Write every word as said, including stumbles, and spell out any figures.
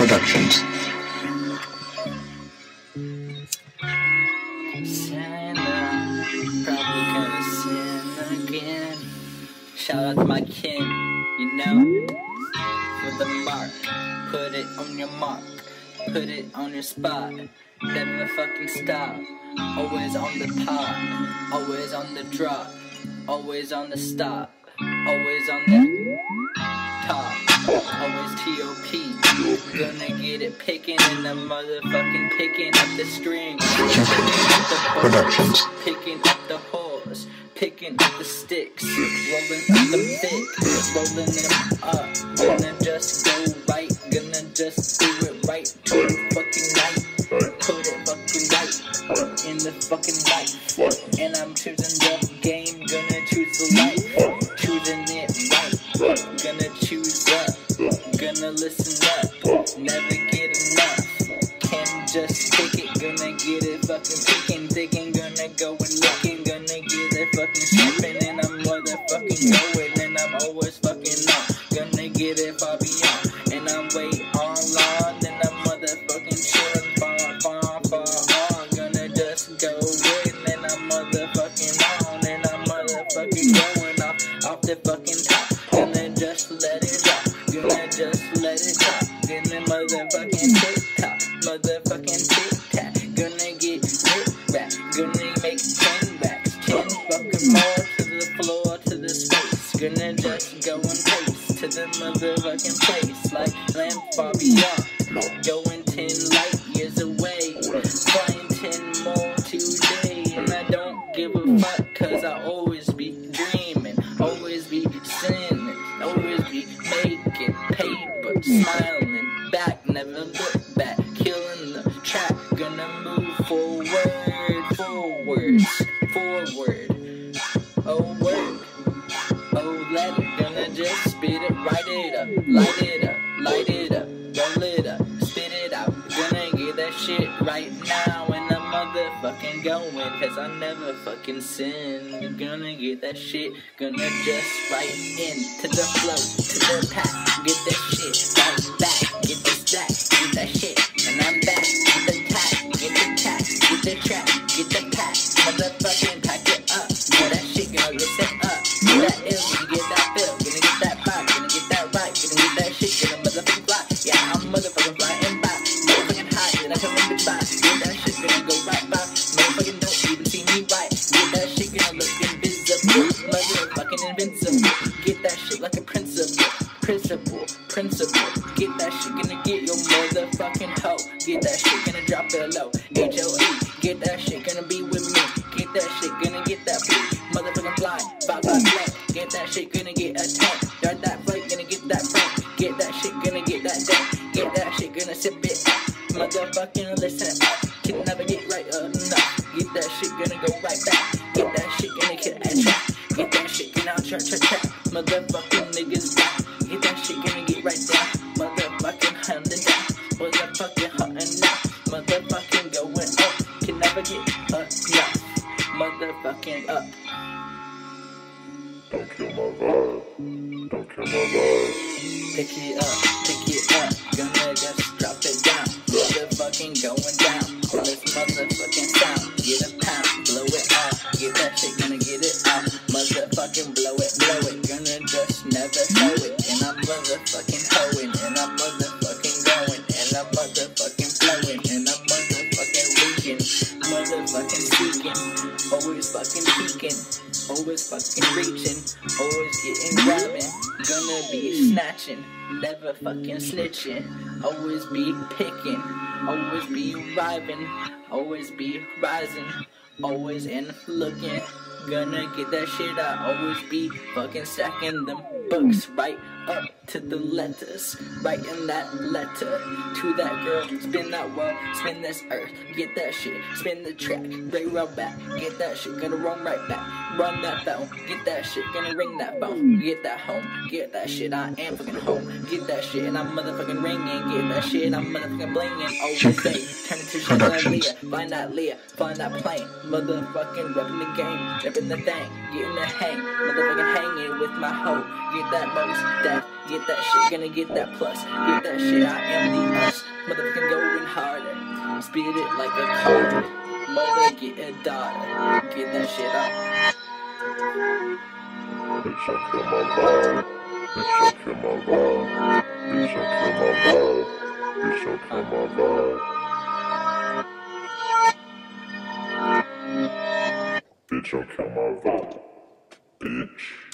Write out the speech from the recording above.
Productions. Santa, probably gonna sin again. Shout out to my kin, you know, for the mark. Put it on your mark, put it on your spot. Never fucking stop. Always on the pop, always on the drop, always on the stop, always on the top, always T O P. Gonna get it picking in the motherfucking picking up the strings, Productions. picking up the horse, picking up the sticks, rolling up them thick, rolling them up. Gonna just go right, gonna just do it right to the fucking night. Put it fucking right in the fucking life. And I'm choosing the game, gonna choose the life. Choosing it right, gonna choose up, gonna listen up, never get enough. Can just pick it, gonna get it fucking picking, thinking, gonna go and looking, gonna get it fucking slipping, and I'm motherfucking going, and I'm always fucking on, gonna get it far beyond, and I'm way all on, and I'm motherfucking chilling far, far, far on, gonna just go in, and I'm motherfucking on, and I'm motherfucking going off, off the fucking top, gonna just let it drop, gonna just let it drop, gonna motherfucking tick tock, motherfucking tick tack, gonna get lit rap, gonna make ten racks, ten fucking more to the floor, to the space, gonna just go and pace to the motherfucking place, like lamp far beyond, going ten light years away, flying ten more today, and I don't give a fuck, cause I always be dreaming, always be sinning, always be making paper, smiling back, never look back, killing the track, gonna move forward, forward, forward, oh word, oh let it, gonna just spit it, write it up, light it up, light it up, roll it up, spit it out, gonna get that shit right now, and I'm motherfucking going, cause I never fucking sin, gonna get that shit, gonna just right in, to the flow, to the pack, get that shit, right back, get the stack, get that shit, and I'm back, get the tack, get the tack, get the track, get the pack, motherfucking pack it up, get that shit, gonna listen up, get that ill, gonna get that feel, gonna get that vibe, gonna get that right, gonna get that shit, gonna motherfucking fly, yeah, I'm motherfucking flying by, motherfucking high, and I come in by, get that shit, gonna go right by, motherfucking don't even see me right, get that shit, gonna look invisible, motherfucking invincible, get that shit like a principle, principle, principle, get that shit, gonna get your motherfucking hoe, get that shit, gonna drop it low, H O E, get that shit, gonna be with me, get that shit, gonna get that free, motherfucking fly, five five blank, get that shit, gonna get a tank, yard that flight, gonna get that frank, get that shit, gonna get that dank, get that shit, gonna sip it up, motherfucking listen up, can never get right enough, get that shit, gonna go right back, get that shit, gonna get a track, get that shit, gonna out track, track, track, motherfucking niggas back, get that shit, gonna get right down, motherfucking hunting down, motherfucking hunting down, motherfucking going up, can never get enough, motherfucking up. Don't kill my vibe. Don't kill my vibe. Pick it up, pick it up, gonna just drop it down, motherfucking going down, on this motherfucking sound, get a pound, blow it out, get that shit, gonna get it out, motherfucking blow it, blow it, gonna just never know it, and I'm motherfucking hoeing, and I'm motherfucking going, and I'm motherfucking flowing, and I'm motherfucking leaking, motherfucking seeking, always fucking peeking, always fucking reaching, always getting grabbing, gonna be snatching, never fucking snitching, always be picking, always be arriving, always be rising, always in looking, gonna get that shit out, always be fucking stacking them books right up to the letters, writing that letter to that girl, spin that world, spin this earth, get that shit, spin the track, railroad back, get that shit, gonna run right back, run that phone, get that shit, gonna ring that phone, get that home, get that shit, I am fucking home, get that shit, and I'm motherfucking ringing, get that shit, I'm motherfucking blinging, always say, turn into Chandelier, find that Leah, find that plane, motherfucking repping the game, repping the thing, getting the hang, motherfucking hanging with my hoe, get that most, that Get that shit, gonna get that plus. Get that shit, I am the us. Motherfucking going harder. Spit it like a card. Mother, get a daughter. Get that shit out. Bitch, I kill my vibe. Bitch, I kill my vibe. Bitch, I kill my vibe. Bitch, I kill my vibe. Bitch, I kill my vibe. Bitch.